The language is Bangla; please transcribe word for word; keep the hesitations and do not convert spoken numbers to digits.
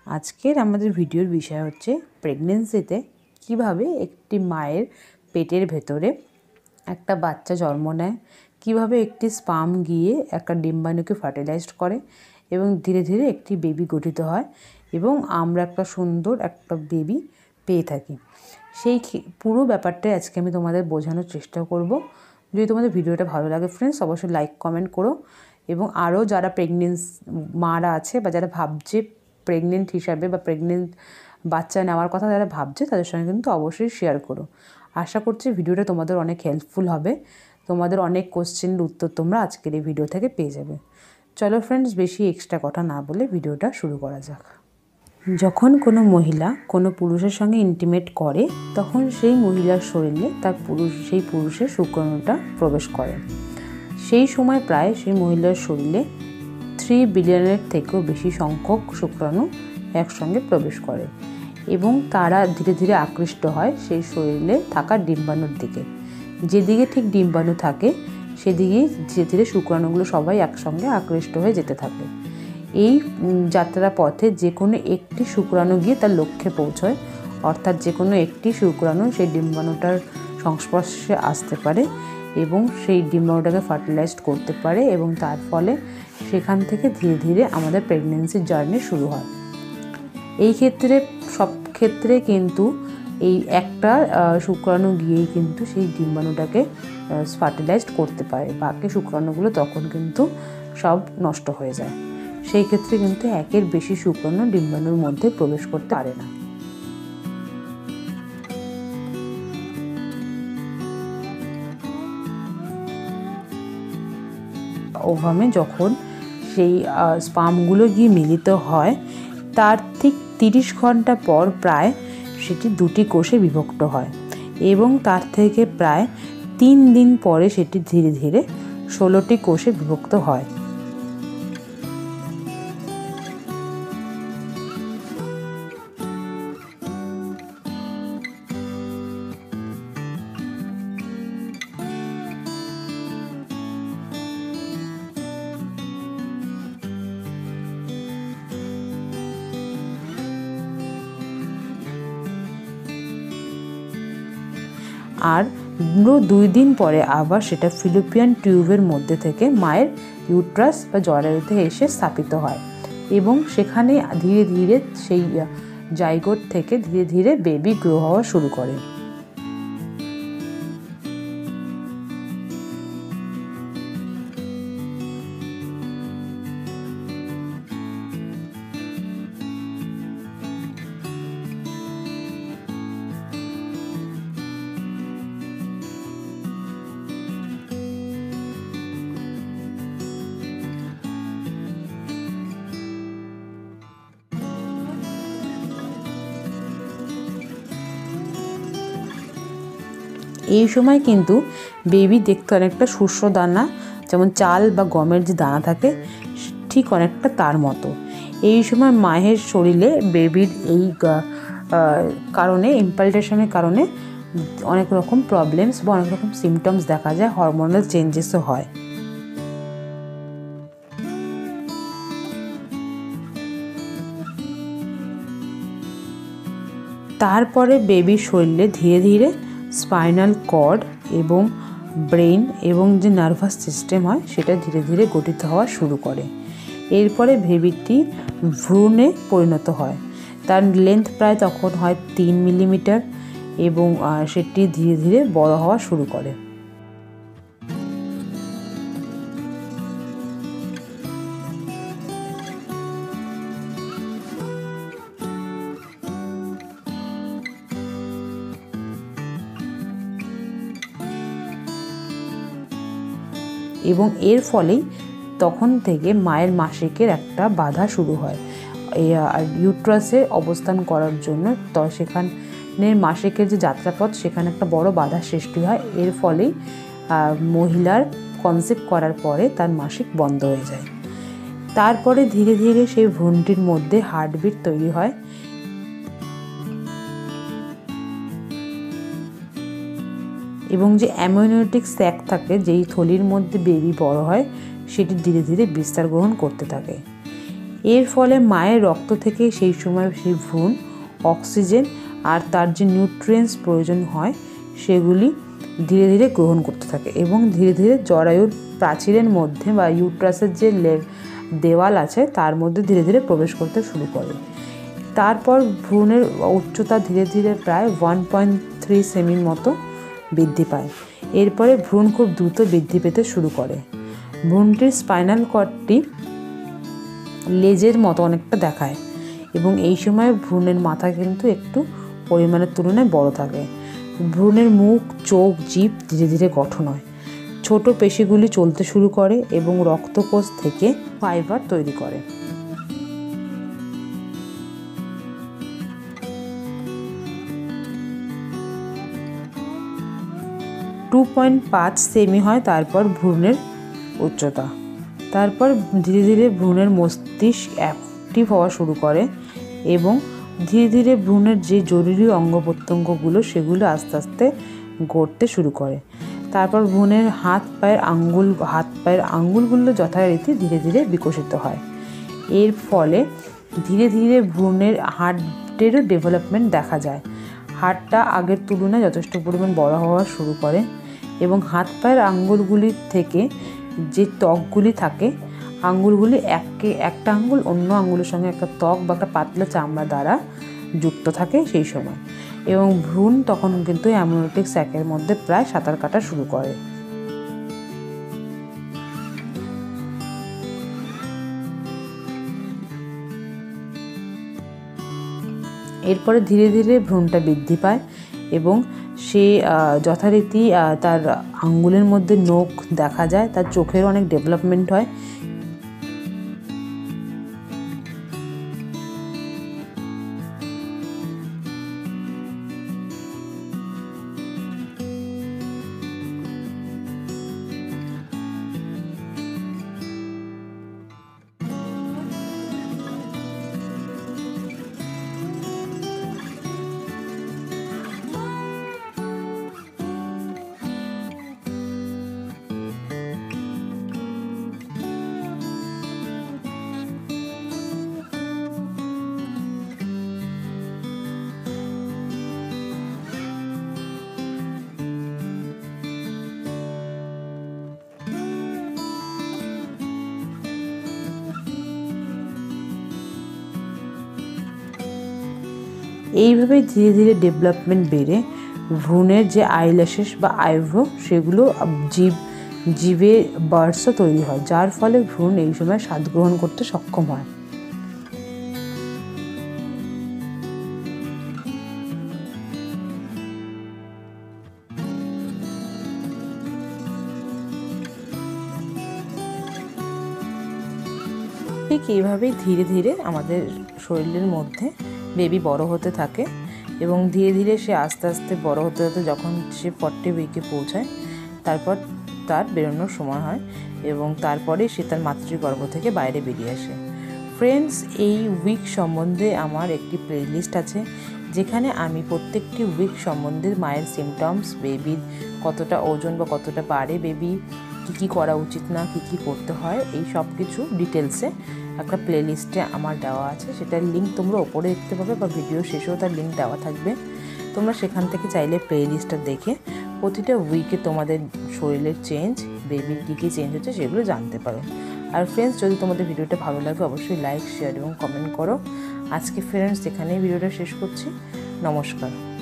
আজকের আমাদের ভিডিওর বিষয় হচ্ছে প্রেগন্যান্সিতে কিভাবে একটি মায়ের পেটের ভেতরে একটা বাচ্চা জন্ম নেয়, কিভাবে একটি স্পার্ম গিয়ে একটা ডিম্বাণুকে ফার্টিলাইজড করে এবং ধীরে ধীরে একটি বেবি গঠিত হয় এবং আমরা একটা সুন্দর একটা বেবি পেয়ে থাকি। সেই পুরো ব্যাপারটাই আজকে আমি তোমাদের বোঝানোর চেষ্টা করব। যদি তোমাদের ভিডিওটা ভালো লাগে ফ্রেন্ডস, অবশ্যই লাইক কমেন্ট করো এবং আরও যারা প্রেগনেন্স মারা আছে বা যারা ভাবছে প্রেগনেন্ট হিসাবে বা প্রেগনেন্ট বাচ্চা নেওয়ার কথা যারা ভাবছে তাদের সঙ্গে কিন্তু অবশ্যই শেয়ার করো। আশা করছি ভিডিওটা তোমাদের অনেক হেল্পফুল হবে, তোমাদের অনেক কোশ্চেনের উত্তর তোমরা আজকের এই ভিডিও থেকে পেয়ে যাবে। চলো ফ্রেন্ডস, বেশি এক্সট্রা কথা না বলে ভিডিওটা শুরু করা যাক। যখন কোনো মহিলা কোনো পুরুষের সঙ্গে ইন্টিমেট করে তখন সেই মহিলার শরীরে তার পুরুষ সেই পুরুষের শুক্রাণুটা প্রবেশ করে। সেই সময় প্রায় সেই মহিলার শরীরে থ্রি বিলিয়নের থেকেও বেশি সংখ্যক শুক্রাণু একসঙ্গে প্রবেশ করে এবং তারা ধীরে ধীরে আকৃষ্ট হয় সেই শরীরে থাকা ডিম্বাণুর দিকে। যেদিকে ঠিক ডিম্বাণু থাকে সেদিকেই ধীরে ধীরে শুক্রাণুগুলো সবাই একসঙ্গে আকৃষ্ট হয়ে যেতে থাকে। এই যাত্রা পথে যে কোনো একটি শুক্রাণু গিয়ে তার লক্ষ্যে পৌঁছয়, অর্থাৎ যে কোনো একটি শুক্রাণু সেই ডিম্বাণুটার সংস্পর্শে আসতে পারে এবং সেই ডিম্বাণুটাকে ফার্টিলাইজড করতে পারে এবং তার ফলে সেখান থেকে ধীরে ধীরে আমাদের প্রেগনেন্সির জার্নি শুরু হয়। এই ক্ষেত্রে সব ক্ষেত্রে কিন্তু এই একটা শুক্রাণু গিয়েই কিন্তু সেই ডিম্বাণুটাকে ফার্টিলাইজড করতে পারে, বাকি শুক্রাণুগুলো তখন কিন্তু সব নষ্ট হয়ে যায়। সেই ক্ষেত্রে কিন্তু একের বেশি শুক্রাণু ডিম্বাণুর মধ্যে প্রবেশ করতে পারে না। ওভামে যখন সেই স্পার্মগুলো গিয়ে মিলিত হয় তার ঠিক তিরিশ ঘন্টা পর প্রায় সেটি দুটি কোষে বিভক্ত হয় এবং তার থেকে প্রায় তিন দিন পরে সেটি ধীরে ধীরে ষোলোটি কোষে বিভক্ত হয়। আর দুই দিন পরে আবার সেটা ফিলিপিয়ান টিউবের মধ্যে থেকে মায়ের ইউট্রাস বা জরায়ুতে এসে স্থাপিত হয় এবং সেখানে ধীরে ধীরে সেই জাইগোট থেকে ধীরে ধীরে বেবি গ্রো হওয়া শুরু করে। এই সময় কিন্তু বেবি দেখতে অনেকটা শস্য দানা, যেমন চাল বা গমের যে দানা থাকে ঠিক অনেকটা তার মতো। এই সময় মায়ের শরীরে বেবির এই কারণে ইম্পাল্টেশনের কারণে অনেক রকম প্রবলেমস বা অনেক রকম সিমটমস দেখা যায়, হরমোনাল চেঞ্জেসও হয়। তারপরে বেবির শরীরে ধীরে ধীরে স্পাইনাল কর্ড এবং ব্রেন এবং যে নার্ভাস সিস্টেম হয় সেটা ধীরে ধীরে গঠিত হওয়া শুরু করে। এরপরে বেবিটি ভ্রূণে পরিণত হয়। তার লেন্থ প্রায় তখন হয় তিন মিলিমিটার এবং সেটি ধীরে ধীরে বড় হওয়া শুরু করে। এবং এর ফলেই তখন থেকে মায়ের মাসিকের একটা বাধা শুরু হয় আর ইউট্রাসে অবস্থান করার জন্য। তো সেখানে মাসিকের যে যাত্রাপথ সেখানে একটা বড় বাধা সৃষ্টি হয়। এর ফলেই মহিলার কনসেপ্ট করার পরে তার মাসিক বন্ধ হয়ে যায়। তারপরে ধীরে ধীরে সেই ভ্রূণটির মধ্যে হার্টবিট তৈরি হয় এবং যে অ্যামনিওটিক স্যাক থাকে যেই থলির মধ্যে বেবি বড় হয় সেটি ধীরে ধীরে বিস্তার গ্রহণ করতে থাকে। এর ফলে মায়ের রক্ত থেকে সেই সময় সেই ভ্রূণ অক্সিজেন আর তার যে নিউট্রিয়েন্টস প্রয়োজন হয় সেগুলি ধীরে ধীরে গ্রহণ করতে থাকে এবং ধীরে ধীরে জরায়ুর প্রাচীরের মধ্যে বা ইউট্রাসের যে দেওয়াল আছে তার মধ্যে ধীরে ধীরে প্রবেশ করতে শুরু করে। তারপর ভ্রূণের উচ্চতা ধীরে ধীরে প্রায় ওয়ান পয়েন্ট থ্রি সেমির মতো বৃদ্ধি পায়। এরপরে ভ্রূণ খুব দ্রুত বৃদ্ধি পেতে শুরু করে। ভ্রূণটির স্পাইনাল কর্ডটি লেজের মতো অনেকটা দেখায় এবং এই সময় ভ্রূণের মাথা কিন্তু একটু পরিমাণের তুলনায় বড় থাকে। ভ্রূণের মুখ, চোখ, জিভ ধীরে ধীরে গঠন হয়। ছোট পেশিগুলি চলতে শুরু করে এবং রক্তকোষ থেকে ফাইবার তৈরি করে। টু পয়েন্ট পাঁচ সেমি হয় তারপর ভ্রূণের উচ্চতা। তারপর ধীরে ধীরে ভ্রূণের মস্তিষ্ক অ্যাক্টিভ হওয়া শুরু করে এবং ধীরে ধীরে ভ্রূণের যে জরুরি অঙ্গ প্রত্যঙ্গগুলো সেগুলো আস্তে আস্তে গড়তে শুরু করে। তারপর ভ্রূণের হাত পায়ের আঙ্গুল হাত পায়ের আঙ্গুলগুলো যথারীতি ধীরে ধীরে বিকশিত হয়। এর ফলে ধীরে ধীরে ভ্রূণের হার্টেরও ডেভেলপমেন্ট দেখা যায়। হাড়টা আগের তুলনায় যথেষ্ট পরিমাণ বড় হওয়া শুরু করে এবং হাত পায়ের আঙ্গুলগুলির থেকে যে ত্বকগুলি থাকে, আঙ্গুলগুলি একে একটা আঙ্গুল অন্য আঙ্গুলের সঙ্গে একটা ত্বক বা একটা পাতলা চামড়া দ্বারা যুক্ত থাকে সেই সময়, এবং ভ্রূণ তখন কিন্তু অ্যামনিওটিক স্যাকের মধ্যে প্রায় সাঁতার কাটা শুরু করে। এরপরে ধীরে ধীরে ভ্রূণটা বৃদ্ধি পায় এবং সে যথারীতি তার আঙ্গুলের মধ্যে নখ দেখা যায়, তার চোখের অনেক ডেভেলপমেন্ট হয়। এইভাবে ধীরে ধীরে ডেভেলপমেন্ট বেড়ে ভ্রূণের যে আইল্যাশেস বা আইব্রো সেগুলো জীব জীবে বার্ডসও তৈরি হয়, যার ফলে ভ্রূণ এই সময় স্বাদ গ্রহণ করতে সক্ষম হয়। ঠিক এইভাবেই ধীরে ধীরে আমাদের শরীরের মধ্যে বেবি বড় হতে থাকে এবং ধীরে ধীরে সে আস্তে আস্তে বড় হতে হতে যখন সে ফর্টি উইকে পৌঁছায় তারপর তার বেরোনোর সময় হয় এবং তারপরে সে তার মাতৃগর্ভ থেকে বাইরে বেরিয়ে আসে। ফ্রেন্ডস, এই উইক সম্বন্ধে আমার একটি প্লেলিস্ট আছে যেখানে আমি প্রত্যেকটি উইক সম্বন্ধে মায়ের সিমটমস, বেবির কতটা ওজন বা কতটা বাড়ে বেবি, কী কী করা উচিত না, কী কী করতে হয়, এই সব কিছু ডিটেলসে একটা প্লেলিস্টে আমার দেওয়া আছে। সেটার লিঙ্ক তোমরা ওপরে দেখতে পাবে বা ভিডিও শেষেও তার লিঙ্ক দেওয়া থাকবে। তোমরা সেখান থেকে চাইলে প্লেলিস্টটা দেখে প্রতিটা উইকে তোমাদের শরীরের চেঞ্জ, বেবির কী কী চেঞ্জ হচ্ছে সেগুলো জানতে পারো। আর ফ্রেন্ডস, যদি তোমাদের ভিডিওটা ভালো লাগে অবশ্যই লাইক, শেয়ার এবং কমেন্ট করো। আজকে ফ্রেন্ডস এখানেই ভিডিওটা শেষ করছি। নমস্কার।